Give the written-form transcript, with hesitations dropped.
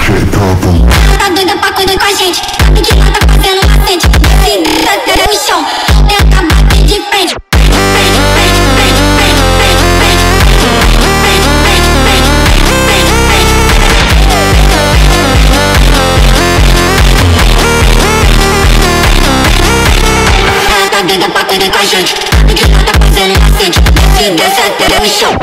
Ela tá doida pra correr com a gente, sabe que ela tá fazendo macete. Desce até o chão, tenta bater de frente. Ela tá doida pra correr com a gente, sabe que ela tá fazendo macete. Desce até o chão.